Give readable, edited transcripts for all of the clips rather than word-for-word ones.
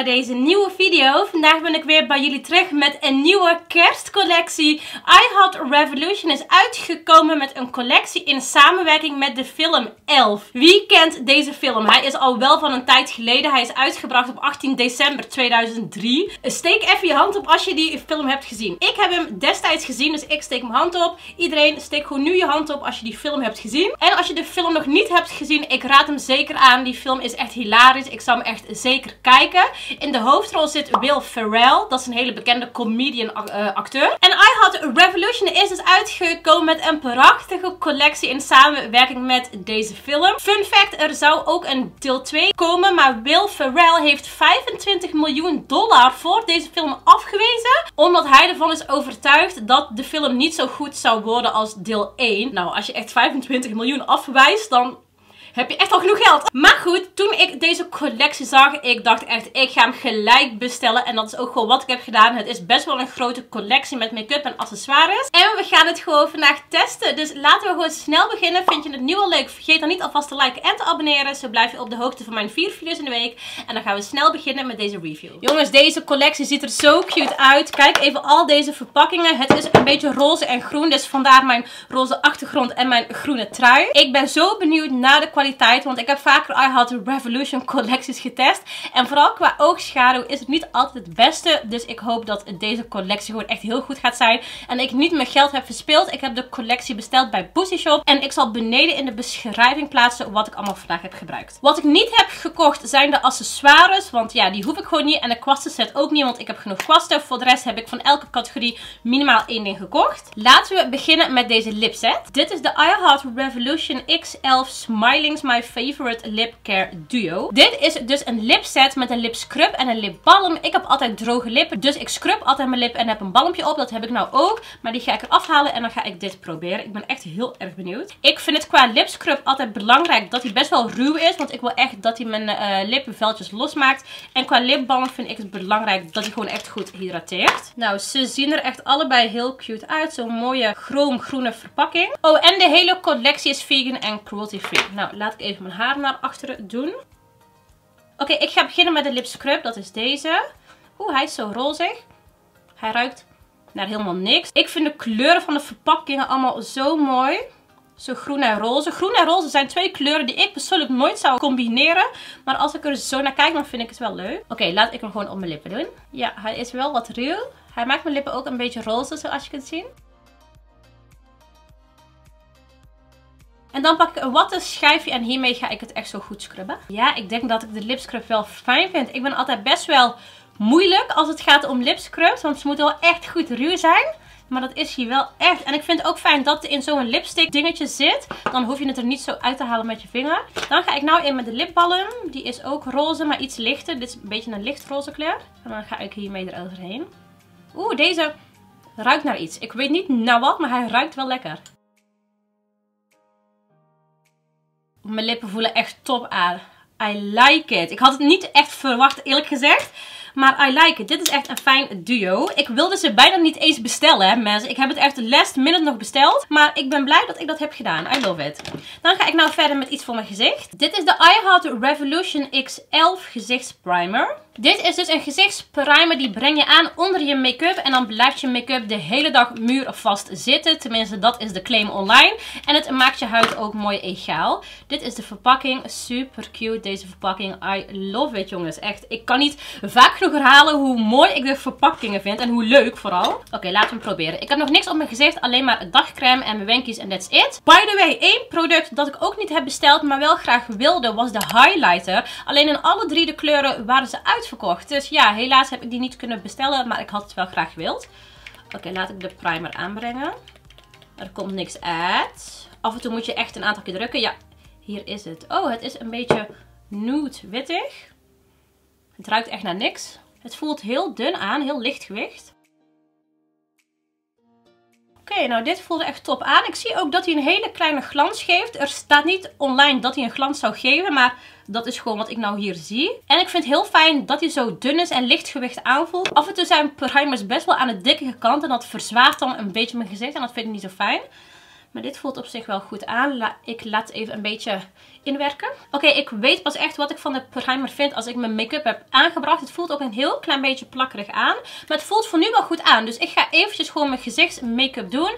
bij deze nieuwe video. Vandaag ben ik weer bij jullie terug met een nieuwe kerstcollectie. iHeart Revolution is uitgekomen met een collectie in samenwerking met de film Elf. Wie kent deze film? Hij is al wel van een tijd geleden. Hij is uitgebracht op 18 december 2003. Steek even je hand op als je die film hebt gezien. Ik heb hem destijds gezien, dus ik steek mijn hand op. Iedereen steek gewoon nu je hand op als je die film hebt gezien. En als je de film nog niet hebt gezien, ik raad hem zeker aan. Die film is echt hilarisch. Ik zou hem echt zeker kijken. In de hoofdrol zit Will Ferrell. Dat is een hele bekende comedian acteur. En iHeart Revolution is dus uitgekomen met een prachtige collectie in samenwerking met deze film. Fun fact, er zou ook een deel 2 komen, maar Will Ferrell heeft $25 miljoen voor deze film afgewezen. Omdat hij ervan is overtuigd dat de film niet zo goed zou worden als deel 1. Nou, als je echt 25 miljoen afwijst, dan heb je echt al genoeg geld. Maar goed, toen ik deze collectie zag, ik dacht echt, ik ga hem gelijk bestellen. En dat is ook gewoon wat ik heb gedaan. Het is best wel een grote collectie met make-up en accessoires. En we gaan het gewoon vandaag testen. Dus laten we gewoon snel beginnen. Vind je het nu al leuk? Vergeet dan niet alvast te liken en te abonneren. Zo blijf je op de hoogte van mijn 4 video's in de week. En dan gaan we snel beginnen met deze review. Jongens, deze collectie ziet er zo cute uit. Kijk even al deze verpakkingen. Het is een beetje roze en groen. Dus vandaar mijn roze achtergrond en mijn groene trui. Ik ben zo benieuwd naar de kwaliteit, want ik heb vaker iHeart Revolution collecties getest. En vooral qua oogschaduw is het niet altijd het beste. Dus ik hoop dat deze collectie gewoon echt heel goed gaat zijn. En ik niet mijn geld heb verspild. Ik heb de collectie besteld bij Boozy Shop. En ik zal beneden in de beschrijving plaatsen wat ik allemaal vandaag heb gebruikt. Wat ik niet heb gekocht zijn de accessoires. Want ja, die hoef ik gewoon niet. En de kwastenset ook niet, want ik heb genoeg kwasten. Voor de rest heb ik van elke categorie minimaal 1 ding gekocht. Laten we beginnen met deze lipset. Dit is de iHeart Revolution X11 Smiling My Favorite Lip Care Duo. Dit is dus een lipset met een lipscrub en een lipbalm. Ik heb altijd droge lippen, dus ik scrub altijd mijn lip en heb een balmpje op. Dat heb ik nou ook, maar die ga ik eraf halen en dan ga ik dit proberen. Ik ben echt heel erg benieuwd. Ik vind het qua lipscrub altijd belangrijk dat hij best wel ruw is, want ik wil echt dat hij mijn lippenveltjes losmaakt. En qua lipbalm vind ik het belangrijk dat hij gewoon echt goed hydrateert. Nou, ze zien er echt allebei heel cute uit. Zo'n mooie chroomgroene verpakking. Oh, en de hele collectie is vegan en cruelty free. Nou, laat ik even mijn haar naar achteren doen. Oké, ik ga beginnen met de lipscrub. Dat is deze. Oeh, hij is zo rozig. Hij ruikt naar helemaal niks. Ik vind de kleuren van de verpakkingen allemaal zo mooi. Zo groen en roze. Groen en roze zijn 2 kleuren die ik persoonlijk nooit zou combineren. Maar als ik er zo naar kijk, dan vind ik het wel leuk. Oké, laat ik hem gewoon op mijn lippen doen. Ja, hij is wel wat ruw. Hij maakt mijn lippen ook een beetje roze, zoals je kunt zien. En dan pak ik een watten schijfje en hiermee ga ik het echt zo goed scrubben. Ja, ik denk dat ik de lipscrub wel fijn vind. Ik ben altijd best wel moeilijk als het gaat om lipscrubs. Want ze moeten wel echt goed ruw zijn. Maar dat is hier wel echt. En ik vind het ook fijn dat het in zo'n lipstick dingetje zit. Dan hoef je het er niet zo uit te halen met je vinger. Dan ga ik nou in met de lipbalm. Die is ook roze, maar iets lichter. Dit is een beetje een lichtroze kleur. En dan ga ik hiermee eroverheen. Oeh, deze ruikt naar iets. Ik weet niet naar wat, maar hij ruikt wel lekker. Mijn lippen voelen echt top aan. I like it. Ik had het niet echt verwacht, eerlijk gezegd. Maar I like it. Dit is echt een fijn duo. Ik wilde ze bijna niet eens bestellen, hè, mensen. Ik heb het echt last minute nog besteld. Maar ik ben blij dat ik dat heb gedaan. I love it. Dan ga ik nou verder met iets voor mijn gezicht. Dit is de iHeart Revolution X11 gezichtsprimer. Dit is dus een gezichtsprimer die breng je aan onder je make-up. En dan blijft je make-up de hele dag muurvast zitten. Tenminste, dat is de claim online. En het maakt je huid ook mooi egaal. Dit is de verpakking. Super cute, deze verpakking. I love it, jongens. Echt, ik kan niet vaak genoeg herhalen hoe mooi ik de verpakkingen vind. En hoe leuk vooral. Oké, laten we hem proberen. Ik heb nog niks op mijn gezicht. Alleen maar dagcrème en mijn wenkies en that's it. By the way, 1 product dat ik ook niet heb besteld, maar wel graag wilde, was de highlighter. Alleen in alle 3 de kleuren waren ze uitverkocht. Dus ja, helaas heb ik die niet kunnen bestellen. Maar ik had het wel graag gewild. Oké, laat ik de primer aanbrengen. Er komt niks uit. Af en toe moet je echt een aantal keer drukken. Ja, hier is het. Oh, het is een beetje nude wittig. Het ruikt echt naar niks. Het voelt heel dun aan, heel licht gewicht. Oké, nou dit voelde echt top aan. Ik zie ook dat hij een hele kleine glans geeft. Er staat niet online dat hij een glans zou geven, maar dat is gewoon wat ik nou hier zie. En ik vind het heel fijn dat hij zo dun is en lichtgewicht aanvoelt. Af en toe zijn primers best wel aan de dikke kant en dat verzwaart dan een beetje mijn gezicht en dat vind ik niet zo fijn. Maar dit voelt op zich wel goed aan. Ik laat even een beetje inwerken. Oké, ik weet pas echt wat ik van de primer vind als ik mijn make-up heb aangebracht. Het voelt ook een heel klein beetje plakkerig aan. Maar het voelt voor nu wel goed aan. Dus ik ga eventjes gewoon mijn gezichtsmake-up doen.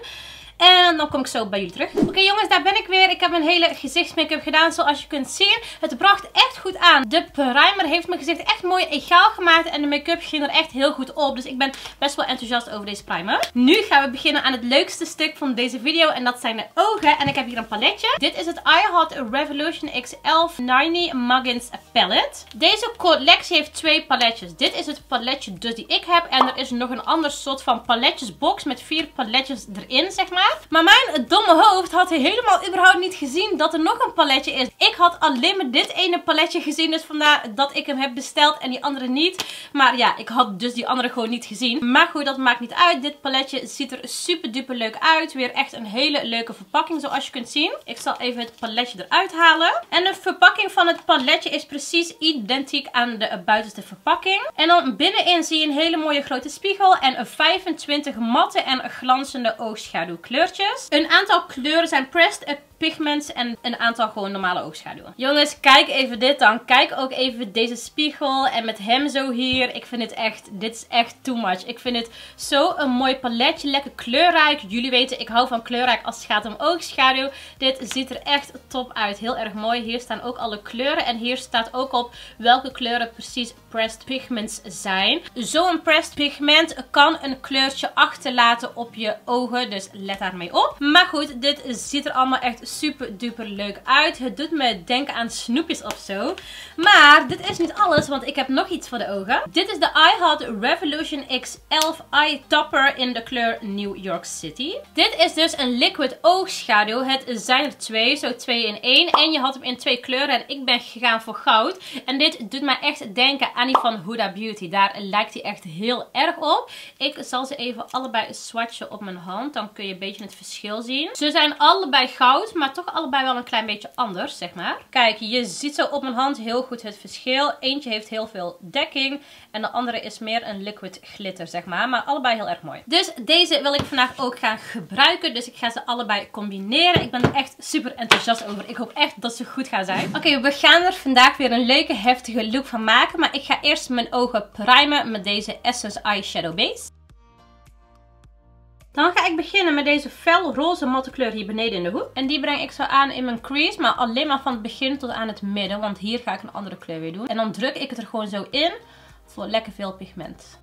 En dan kom ik zo bij jullie terug. Oké jongens, daar ben ik weer. Ik heb mijn hele gezichtsmake-up gedaan zoals je kunt zien. Het bracht echt goed aan. De primer heeft mijn gezicht echt mooi egaal gemaakt. En de make-up ging er echt heel goed op. Dus ik ben best wel enthousiast over deze primer. Nu gaan we beginnen aan het leukste stuk van deze video. En dat zijn de ogen. En ik heb hier een paletje. Dit is het I Hot Revolution X11 90 Muggins Palette. Deze collectie heeft 2 paletjes. Dit is het paletje dus die ik heb. En er is nog een ander soort van paletjesbox met 4 paletjes erin, zeg maar. Maar mijn domme hoofd had helemaal überhaupt niet gezien dat er nog een paletje is. Ik had alleen maar dit ene paletje gezien. Dus vandaar dat ik hem heb besteld en die andere niet. Maar ja, ik had dus die andere gewoon niet gezien. Maar goed, dat maakt niet uit. Dit paletje ziet er super duper leuk uit. Weer echt een hele leuke verpakking zoals je kunt zien. Ik zal even het paletje eruit halen. En de verpakking van het paletje is precies identiek aan de buitenste verpakking. En dan binnenin zie je een hele mooie grote spiegel. En 25 matte en glanzende oogschaduwkleuren. Een aantal kleuren zijn pressed pigments en een aantal gewoon normale oogschaduwen. Jongens, kijk even dit dan. Kijk ook even deze spiegel en met hem zo hier. Ik vind het echt, dit is echt too much. Ik vind het zo een mooi paletje, lekker kleurrijk. Jullie weten, ik hou van kleurrijk als het gaat om oogschaduw. Dit ziet er echt top uit. Heel erg mooi. Hier staan ook alle kleuren en hier staat ook op welke kleuren precies pressed pigments zijn. Zo'n pressed pigment kan een kleurtje achterlaten op je ogen, dus let daarmee op. Maar goed, dit ziet er allemaal echt super duper leuk uit. Het doet me denken aan snoepjes of zo. Maar dit is niet alles, want ik heb nog iets voor de ogen. Dit is de I Hot Revolution X11 Eye Topper in de kleur New York City. Dit is dus een liquid oogschaduw. Het zijn er 2, zo 2 in 1. En je had hem in 2 kleuren en ik ben gegaan voor goud. En dit doet mij echt denken aan die van Huda Beauty. Daar lijkt hij echt heel erg op. Ik zal ze even allebei swatchen op mijn hand. Dan kun je een beetje het verschil zien. Ze zijn allebei goud, maar toch allebei wel een klein beetje anders, zeg maar. Kijk, je ziet zo op mijn hand heel goed het verschil. Eentje heeft heel veel dekking en de andere is meer een liquid glitter, zeg maar. Maar allebei heel erg mooi. Dus deze wil ik vandaag ook gaan gebruiken. Dus ik ga ze allebei combineren. Ik ben er echt super enthousiast over. Ik hoop echt dat ze goed gaan zijn. Oké, we gaan er vandaag weer een leuke, heftige look van maken. Maar ik ga eerst mijn ogen primen met deze Essence Eyeshadow Base. Dan ga ik beginnen met deze fel roze matte kleur hier beneden in de hoek. En die breng ik zo aan in mijn crease, maar alleen maar van het begin tot aan het midden. Want hier ga ik een andere kleur weer doen. En dan druk ik het er gewoon zo in voor lekker veel pigment.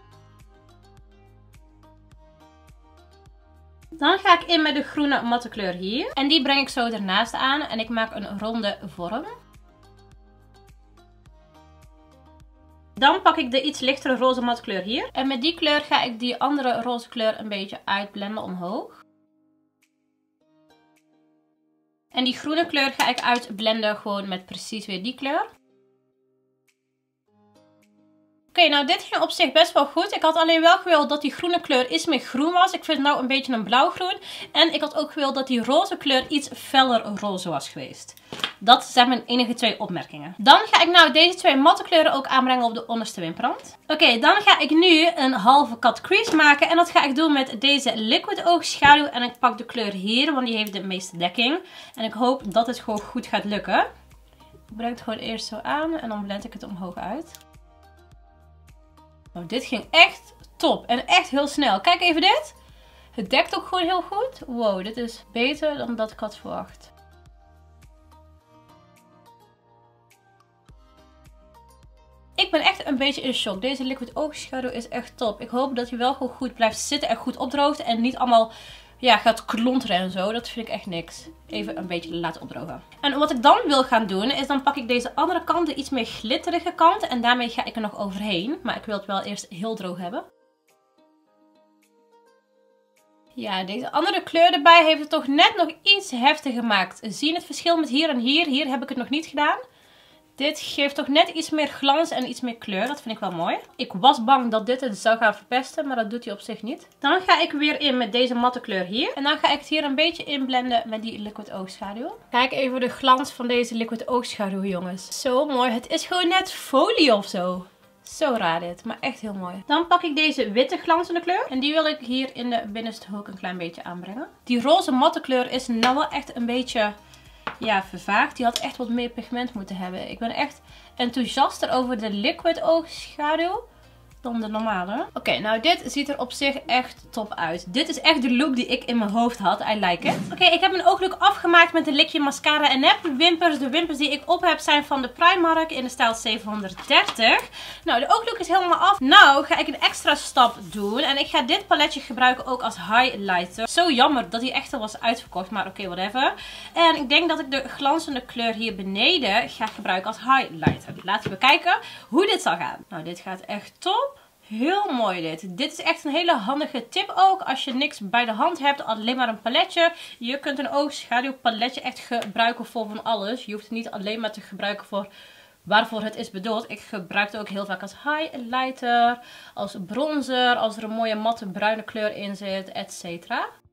Dan ga ik in met de groene matte kleur hier. En die breng ik zo ernaast aan en ik maak een ronde vorm. Dan pak ik de iets lichtere roze matte kleur hier. En met die kleur ga ik die andere roze kleur een beetje uitblenden omhoog. En die groene kleur ga ik uitblenden gewoon met precies weer die kleur. Oké, nou dit ging op zich best wel goed. Ik had alleen wel gewild dat die groene kleur iets meer groen was. Ik vind het nou een beetje een blauwgroen. En ik had ook gewild dat die roze kleur iets feller roze was geweest. Dat zijn mijn enige 2 opmerkingen. Dan ga ik nou deze 2 matte kleuren ook aanbrengen op de onderste wimperrand. Oké, dan ga ik nu een halve cut crease maken. En dat ga ik doen met deze liquid oogschaduw. En ik pak de kleur hier, want die heeft de meeste dekking. En ik hoop dat het gewoon goed gaat lukken. Ik breng het gewoon eerst zo aan en dan blend ik het omhoog uit. Oh, dit ging echt top en echt heel snel. Kijk even dit. Het dekt ook gewoon heel goed. Wow, dit is beter dan dat ik had verwacht. Ik ben echt een beetje in shock. Deze liquid oogschaduw is echt top. Ik hoop dat hij wel gewoon goed blijft zitten en goed opdroogt. En niet allemaal gaat klonteren en zo. Dat vind ik echt niks. Even een beetje laten opdrogen. En wat ik dan wil gaan doen is dan pak ik deze andere kant, de iets meer glitterige kant. En daarmee ga ik er nog overheen. Maar ik wil het wel eerst heel droog hebben. Ja, deze andere kleur erbij heeft het toch net nog iets heftiger gemaakt. Zie je het verschil met hier en hier? Hier heb ik het nog niet gedaan. Dit geeft toch net iets meer glans en iets meer kleur. Dat vind ik wel mooi. Ik was bang dat dit het zou gaan verpesten, maar dat doet hij op zich niet. Dan ga ik weer in met deze matte kleur hier. En dan ga ik het hier een beetje inblenden met die liquid oogschaduw. Kijk even de glans van deze liquid oogschaduw, jongens. Zo mooi. Het is gewoon net folie of zo. Zo raar dit, maar echt heel mooi. Dan pak ik deze witte glanzende kleur. En die wil ik hier in de binnenste hoek een klein beetje aanbrengen. Die roze matte kleur is nou wel echt een beetje, ja, vervaagd. Die had echt wat meer pigment moeten hebben. Ik ben echt enthousiaster over de liquid oogschaduw dan de normale. Oké, nou dit ziet er op zich echt top uit. Dit is echt de look die ik in mijn hoofd had. I like it. Oké, ik heb mijn ooglook afgemaakt met een likje mascara en nep wimpers. De wimpers die ik op heb zijn van de Primark in de stijl 730. Nou, de ooglook is helemaal af. Nou ga ik een extra stap doen. En ik ga dit paletje gebruiken ook als highlighter. Zo jammer dat hij echt al was uitverkocht. Maar oké, whatever. En ik denk dat ik de glanzende kleur hier beneden ga gebruiken als highlighter. Laten we kijken hoe dit zal gaan. Nou, dit gaat echt top. Heel mooi dit. Dit is echt een hele handige tip ook. Als je niks bij de hand hebt, alleen maar een paletje. Je kunt een oogschaduwpaletje echt gebruiken voor van alles. Je hoeft het niet alleen maar te gebruiken voor waarvoor het is bedoeld. Ik gebruik het ook heel vaak als highlighter, als bronzer, als er een mooie matte bruine kleur in zit, etc.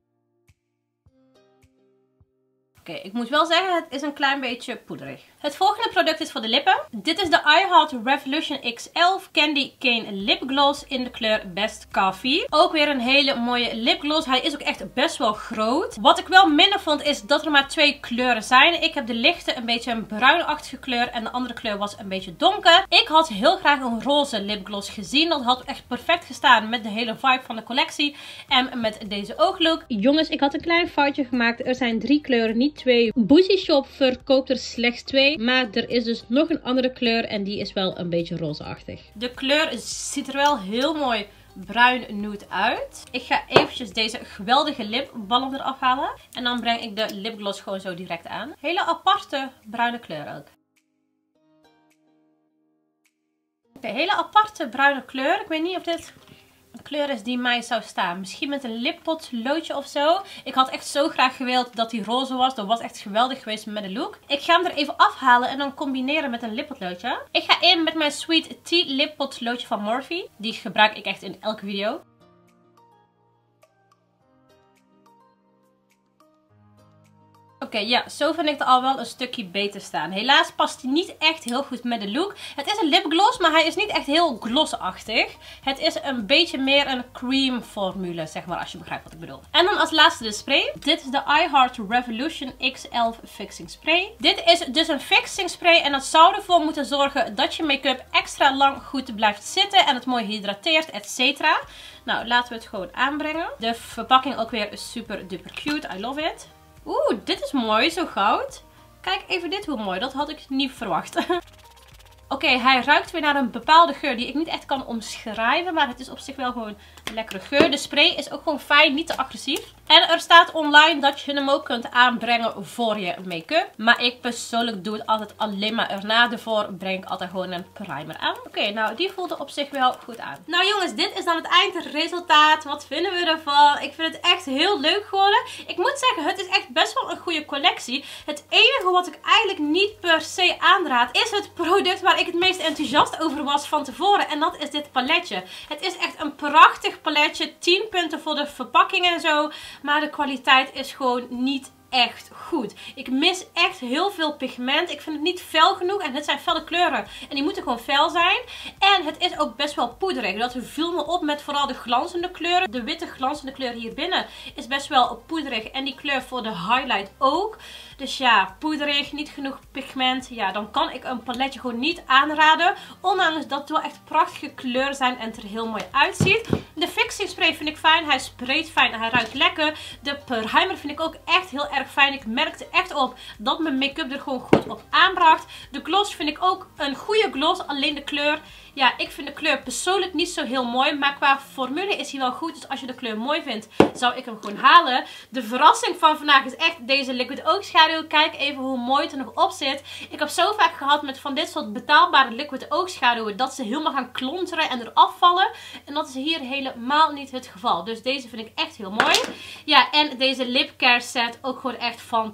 Oké, ik moet wel zeggen, het is een klein beetje poederig. Het volgende product is voor de lippen. Dit is de I Heart Revolution X11 Candy Cane Lip Gloss in de kleur Best Coffee. Ook weer een hele mooie lipgloss. Hij is ook echt best wel groot. Wat ik wel minder vond is dat er maar 2 kleuren zijn. Ik heb de lichte, een beetje een bruinachtige kleur en de andere kleur was een beetje donker. Ik had heel graag een roze lipgloss gezien. Dat had echt perfect gestaan met de hele vibe van de collectie en met deze ooglook. Jongens, ik had een klein foutje gemaakt. Er zijn 3 kleuren, niet 2. Boozy Shop verkoopt er slechts 2. Maar er is dus nog een andere kleur en die is wel een beetje rozeachtig. De kleur ziet er wel heel mooi bruin nude uit. Ik ga eventjes deze geweldige lipbalm eraf halen. En dan breng ik de lipgloss gewoon zo direct aan. Hele aparte bruine kleur ook. Oké, hele aparte bruine kleur. Ik weet niet of dit een kleur is die mij zou staan. Misschien met een lippotloodje of zo. Ik had echt zo graag gewild dat die roze was. Dat was echt geweldig geweest met de look. Ik ga hem er even afhalen en dan combineren met een lippotloodje. Ik ga in met mijn Sweet Tea lippotloodje van Morphe. Die gebruik ik echt in elke video. Oké, ja, zo vind ik het al wel een stukje beter staan. Helaas past hij niet echt heel goed met de look. Het is een lipgloss, maar hij is niet echt heel glossachtig. Het is een beetje meer een cream formule, zeg maar, als je begrijpt wat ik bedoel. En dan als laatste de spray. Dit is de I Heart Revolution X11 Fixing Spray. Dit is dus een fixing spray en dat zou ervoor moeten zorgen dat je make-up extra lang goed blijft zitten en het mooi hydrateert, etc. Nou, laten we het gewoon aanbrengen. De verpakking ook weer super duper cute. I love it. Oeh, dit is mooi, zo goud. Kijk even dit, hoe mooi. Dat had ik niet verwacht. Oké, hij ruikt weer naar een bepaalde geur die ik niet echt kan omschrijven. Maar het is op zich wel gewoon een lekkere geur. De spray is ook gewoon fijn, niet te agressief. En er staat online dat je hem ook kunt aanbrengen voor je make-up. Maar ik persoonlijk doe het altijd alleen maar erna. Daarvoor breng ik altijd gewoon een primer aan. Oké, nou die voelt er op zich wel goed aan. Nou jongens, dit is dan het eindresultaat. Wat vinden we ervan? Ik vind het echt heel leuk geworden. Ik moet zeggen, het is echt best wel een goede collectie. Het enige wat ik eigenlijk niet per se aanraad is het product waar ik het meest enthousiast over was van tevoren. En dat is dit paletje. Het is echt een prachtig paletje. 10 punten voor de verpakking en zo. Maar de kwaliteit is gewoon niet echt goed. Ik mis echt heel veel pigment. Ik vind het niet fel genoeg. En dit zijn felle kleuren. En die moeten gewoon fel zijn. En het is ook best wel poederig. Dat viel me op met vooral de glanzende kleuren. De witte glanzende kleur hier binnen is best wel poederig. En die kleur voor de highlight ook. Dus ja, poederig, niet genoeg pigment. Ja, dan kan ik een paletje gewoon niet aanraden. Ondanks dat het wel echt prachtige kleuren zijn en het er heel mooi uitziet. De fixing spray vind ik fijn. Hij sprayt fijn en hij ruikt lekker. De primer vind ik ook echt heel erg fijn. Ik merkte echt op dat mijn make-up er gewoon goed op aanbracht. De gloss vind ik ook een goede gloss. Alleen de kleur, ja, ik vind de kleur persoonlijk niet zo heel mooi. Maar qua formule is hij wel goed. Dus als je de kleur mooi vindt, zou ik hem gewoon halen. De verrassing van vandaag is echt deze liquid oogschaduw. Kijk even hoe mooi het er nog op zit. Ik heb zo vaak gehad met van dit soort betaalbare liquid oogschaduwen dat ze helemaal gaan klonteren en eraf vallen. En dat is hier helemaal niet het geval. Dus deze vind ik echt heel mooi. Ja, en deze lip care set ook gewoon echt fantastisch.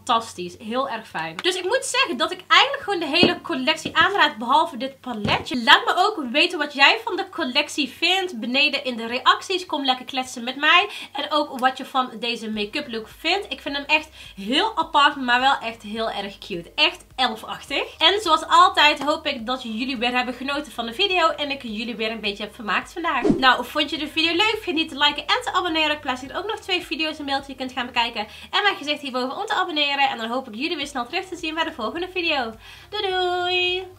collecties. Heel erg fijn. Dus ik moet zeggen dat ik eigenlijk gewoon de hele collectie aanraad, behalve dit paletje. Laat me ook weten wat jij van de collectie vindt beneden in de reacties. Kom lekker kletsen met mij. En ook wat je van deze make-up look vindt. Ik vind hem echt heel apart, maar wel echt heel erg cute. Echt elfachtig. En zoals altijd hoop ik dat jullie weer hebben genoten van de video en ik jullie weer een beetje heb vermaakt vandaag. Nou, vond je de video leuk? Vergeet niet te liken en te abonneren. Ik plaats hier ook nog 2 video's in beeld die je kunt gaan bekijken. En mijn gezicht hierboven om te abonneren. En dan hoop ik jullie weer snel terug te zien bij de volgende video. Doei doei!